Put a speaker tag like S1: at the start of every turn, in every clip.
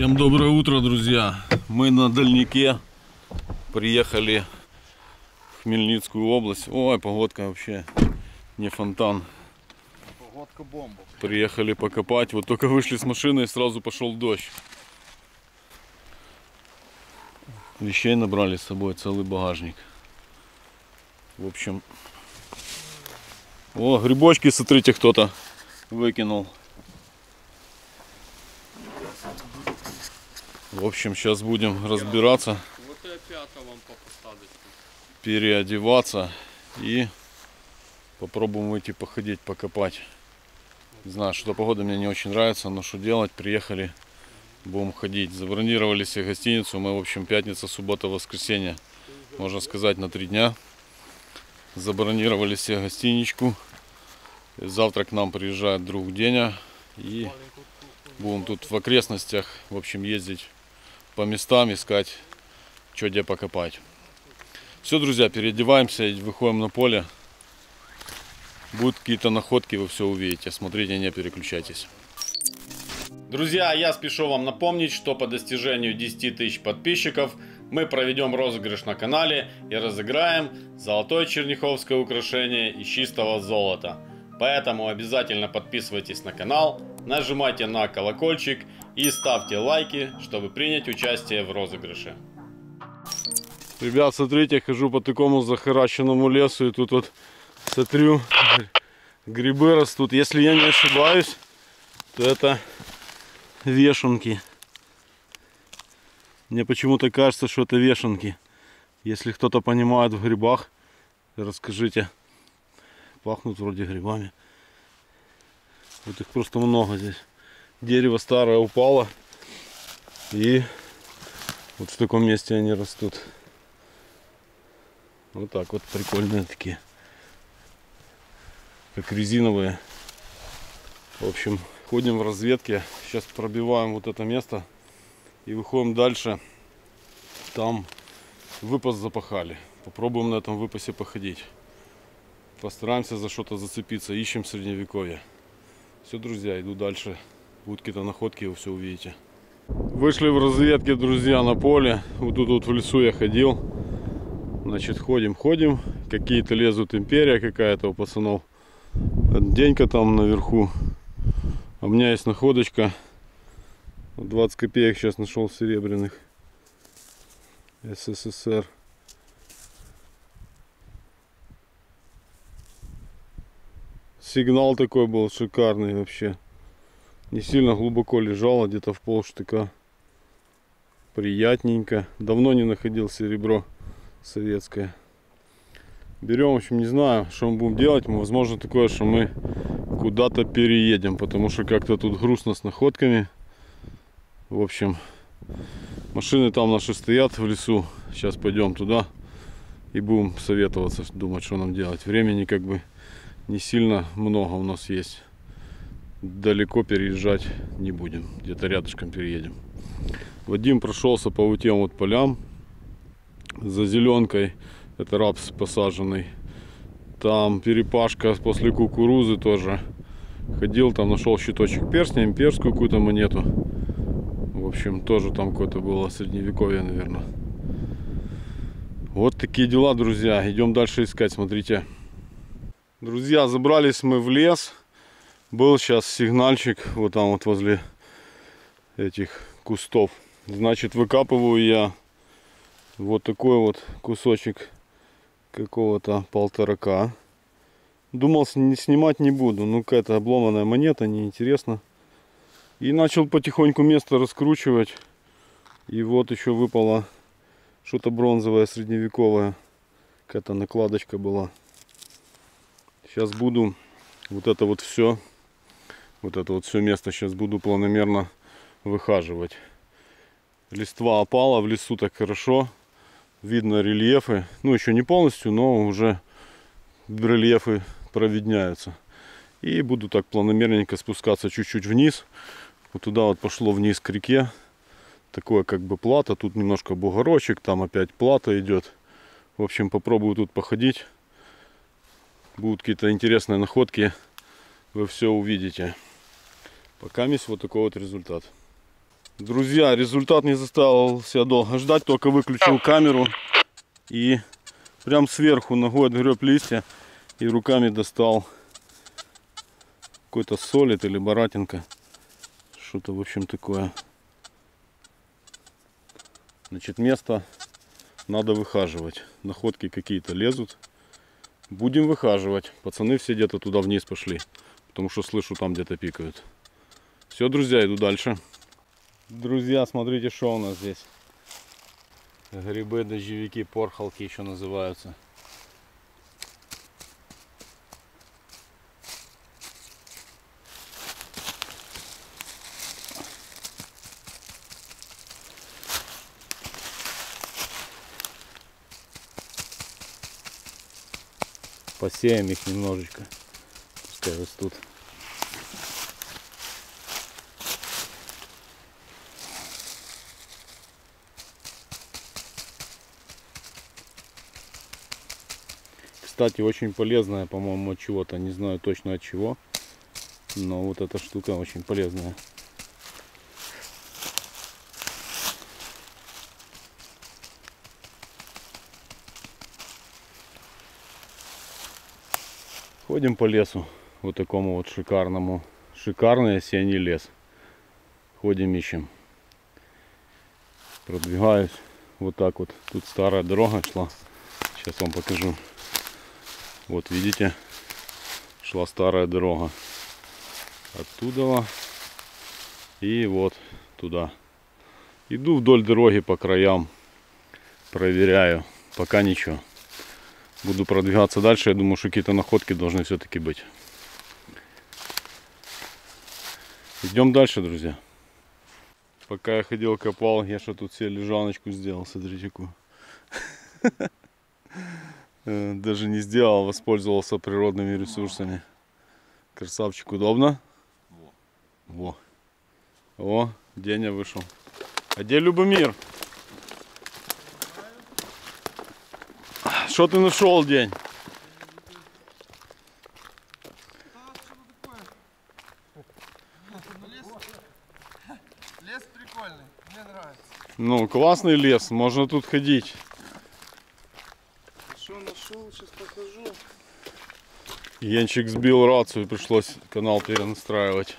S1: Всем доброе утро, друзья! Мы на дальнике приехали в Хмельницкую область. Ой, погодка вообще не фонтан.
S2: Погодка бомба.
S1: Приехали покопать. Вот только вышли с машины и сразу пошел дождь. Вещей набрали с собой, целый багажник. В общем... О, грибочки, смотрите, кто-то выкинул. В общем, сейчас будем разбираться, переодеваться и попробуем выйти походить, покопать. Не знаю, что погода мне не очень нравится, но что делать, приехали, будем ходить. Забронировали себе гостиницу, мы, в общем, пятница, суббота, воскресенье, можно сказать, на 3 дня. Забронировали себе гостиничку. Завтра к нам приезжает друг Деня и будем тут в окрестностях, в общем, ездить по местам, искать, что где покопать. Все, друзья, переодеваемся и выходим на поле. Будут какие-то находки, вы все увидите. Смотрите, не переключайтесь. Друзья, я спешу вам напомнить, что по достижению 10 тысяч подписчиков мы проведем розыгрыш на канале и разыграем золотое черняховское украшение из чистого золота. Поэтому обязательно подписывайтесь на канал, нажимайте на колокольчик и ставьте лайки, чтобы принять участие в розыгрыше. Ребят, смотрите, хожу по такому захаращенному лесу и тут вот смотрю, грибы растут. Если я не ошибаюсь, то это вешенки. Мне почему-то кажется, что это вешенки. Если кто-то понимает в грибах, расскажите. Пахнут вроде грибами. Вот их просто много здесь. Дерево старое упало. И вот в таком месте они растут. Вот так вот прикольные такие. Как резиновые. В общем, ходим в разведке. Сейчас пробиваем вот это место. И выходим дальше. Там выпас запахали. Попробуем на этом выпасе походить. Постараемся за что-то зацепиться. Ищем средневековье. Все, друзья, иду дальше. Будут какие-то находки, вы все увидите. Вышли в разведке, друзья, на поле. Вот тут вот в лесу я ходил. Значит, ходим. Какие-то лезут, империя какая-то у пацанов. Денька там наверху. А у меня есть находочка. 20 копеек сейчас нашел серебряных. СССР. Сигнал такой был шикарный вообще. Не сильно глубоко лежало, где-то в полштыка. Приятненько. Давно не находил серебро советское. Берем, в общем, не знаю, что мы будем делать. Возможно такое, что мы куда-то переедем, потому что как-то тут грустно с находками. В общем, машины там наши стоят в лесу. Сейчас пойдем туда и будем советоваться, думать, что нам делать. Времени как бы не сильно много у нас есть. Далеко переезжать не будем. Где-то рядышком переедем. Вадим прошелся по вот тем вот полям. За зеленкой. Это рапс посаженный. Там перепашка после кукурузы тоже. Ходил, там нашел щиточек перстня, имперскую какую-то монету. В общем, тоже там какое-то было средневековье, наверное. Вот такие дела, друзья. Идем дальше искать, смотрите. Друзья, забрались мы в лес. Был сейчас сигнальчик вот там вот возле этих кустов. Значит, выкапываю я вот такой вот кусочек какого-то полторака. Думал, снимать не буду. Ну, какая-то обломанная монета, неинтересно. И начал потихоньку место раскручивать. И вот еще выпало что-то бронзовое, средневековое. Какая-то накладочка была. Сейчас буду вот это вот все место сейчас буду планомерно выхаживать. Листва опала, в лесу так хорошо. Видно рельефы. Ну, еще не полностью, но уже рельефы провидняются. И буду так планомерненько спускаться чуть-чуть вниз. Вот туда вот пошло вниз к реке. Такое как бы плато. Тут немножко бугорочек. Там опять плато идет. В общем, попробую тут походить. Будут какие-то интересные находки. Вы все увидите. Пока есть вот такой вот результат. Друзья, результат не заставил себя долго ждать, только выключил камеру и прям сверху ногой отгреб листья и руками достал какой-то солид или баратинка. Что-то в общем такое. Значит, место надо выхаживать. Находки какие-то лезут. Будем выхаживать. Пацаны все где-то туда вниз пошли. Потому что слышу, там где-то пикают. Все, друзья, иду дальше. Друзья, смотрите, что у нас здесь. Грибы, дождевики, порхалки еще называются. Посеем их немножечко. Пускай растут. Кстати, очень полезная, по-моему, от чего-то. Не знаю точно от чего. Но вот эта штука очень полезная. Ходим по лесу. Вот такому вот шикарному. Шикарный осенний лес. Ходим, ищем. Продвигаюсь. Вот так вот. Тут старая дорога шла. Сейчас вам покажу. Вот видите, шла старая дорога. Оттуда и вот туда. Иду вдоль дороги по краям. Проверяю. Пока ничего. Буду продвигаться дальше. Я думаю, что какие-то находки должны все-таки быть. Идем дальше, друзья. Пока я ходил, копал, я что тут себе лежаночку сделал. Смотрите, какую. Даже не сделал, воспользовался природными ресурсами. Красавчик, удобно? Во. О, Деня вышел. А где Любомир? Что ты нашел, День?
S2: Лес прикольный, мне нравится.
S1: Ну, классный лес, можно тут ходить.
S2: Что нашел, сейчас покажу.
S1: Янчик сбил рацию, пришлось канал перенастраивать.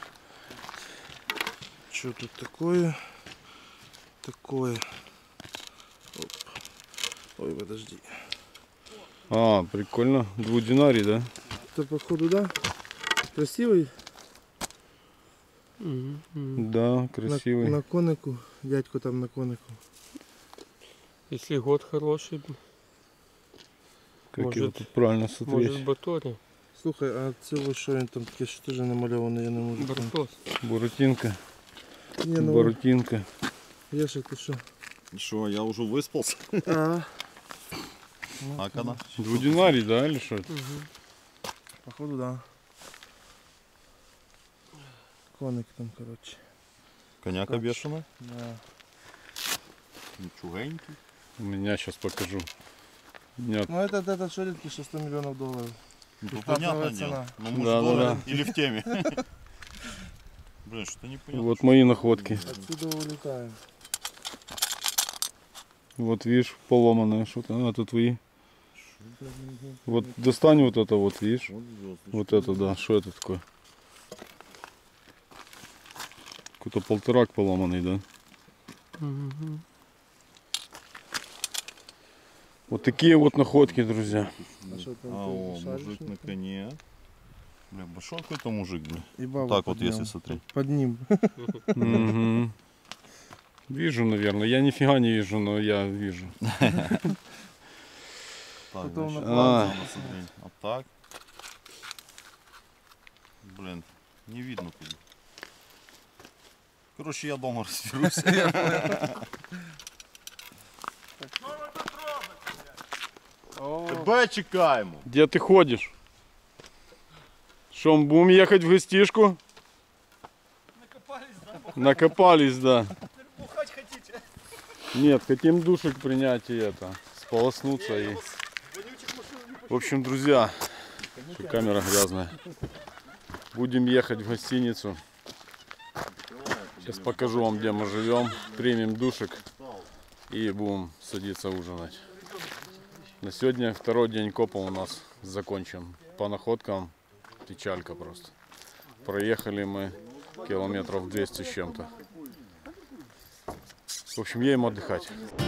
S2: Что тут такое? Такое. Оп. Ой, подожди.
S1: А, прикольно. Двудинарий, да?
S2: Это походу, да? Красивый?
S1: Да, красивый.
S2: На конику. Дядько там на конику.
S3: Если год хороший,
S1: Как
S3: может,
S1: его тут правильно
S3: может
S1: смотреть?
S3: баторі.
S2: Слухай, а це що він там таке, що теж намальоване, я не можу.
S3: Бартос.
S1: Буратинка.
S2: Ні, ну,
S1: Буратинка.
S2: Яша, ти що?
S4: Что, я уже выспался?
S2: А,
S4: А когда?
S1: Двудинарий, да, или что это?
S2: походу, да. Коник там, короче.
S4: Коняка бешеная?
S2: Да.
S4: Ничугенький.
S1: У меня сейчас покажу. Нет.
S2: Ну это что редкий, что $100 миллионов.
S4: Ну,
S2: Стартовая
S4: понятное
S2: цена.
S4: дело. Ну, мы
S1: Да,
S4: же
S1: да,
S4: доллары
S1: да.
S4: или в теме. Блин, что-то непонятно.
S1: Вот мои находки.
S2: Отсюда улетаем.
S1: Вот видишь, поломанное что-то. А, это твои. Вот достань вот это вот, видишь?
S4: Вот звездочка.
S1: Вот это, да. Что это такое? Какой-то полторак поломанный, да? Вот такие вот находки, друзья.
S2: А что там?
S4: А,
S2: ты
S4: о,
S2: шаришь,
S4: мужик
S2: что
S4: на
S2: ли?
S4: коне. Бля, большой какой-то мужик, бля.
S2: И баба
S4: Так
S2: под
S4: вот, если
S2: ним.
S4: смотреть.
S2: Под ним.
S1: Мгм. Вижу, наверное. Я нифига не вижу, но я вижу.
S4: Так,
S2: Потом
S4: значит,
S2: на
S1: план
S4: надо смотреть. А так. Блин, не видно куда. Короче, я дома разберусь. Тебе чекаємо.
S1: Где ты ходишь? Что, мы будем ехать в гостишку? Накопались, да. Нет, хотим душик принять и это, сполоснуться и... В общем, друзья, камера грязная. Будем ехать в гостиницу. Сейчас покажу вам, где мы живем. Примем душик и будем садиться ужинать. На сегодня второй день копа у нас закончен. По находкам печалька просто. Проехали мы километров 200 с чем-то. В общем, едем отдыхать.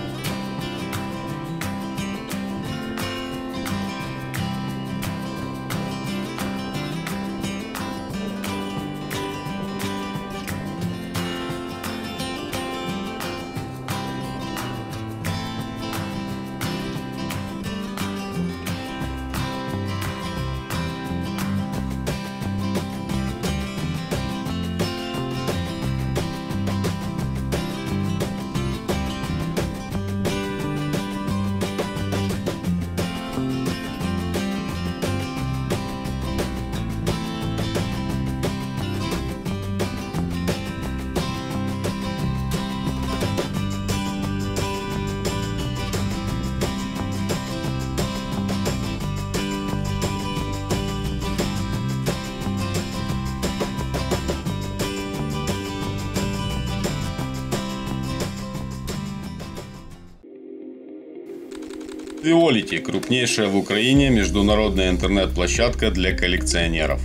S5: Виолити – крупнейшая в Украине международная интернет-площадка для коллекционеров.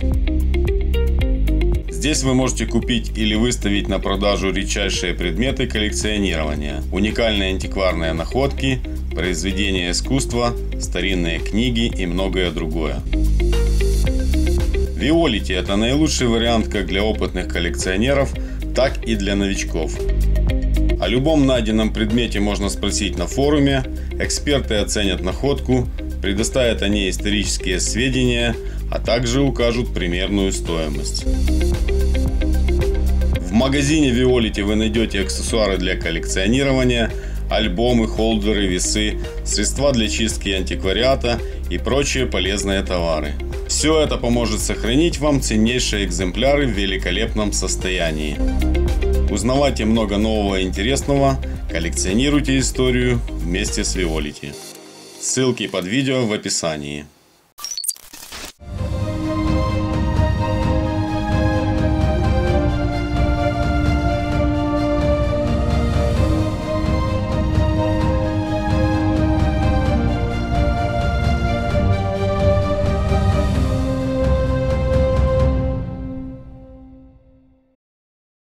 S5: Здесь вы можете купить или выставить на продажу редчайшие предметы коллекционирования, уникальные антикварные находки, произведения искусства, старинные книги и многое другое. Виолити – это наилучший вариант как для опытных коллекционеров, так и для новичков. О любом найденном предмете можно спросить на форуме, эксперты оценят находку, предоставят о ней исторические сведения, а также укажут примерную стоимость. В магазине Виолити вы найдете аксессуары для коллекционирования, альбомы, холдеры, весы, средства для чистки антиквариата и прочие полезные товары. Все это поможет сохранить вам ценнейшие экземпляры в великолепном состоянии. Узнавайте много нового и интересного, коллекционируйте историю вместе с Виолити. Ссылки под видео в описании.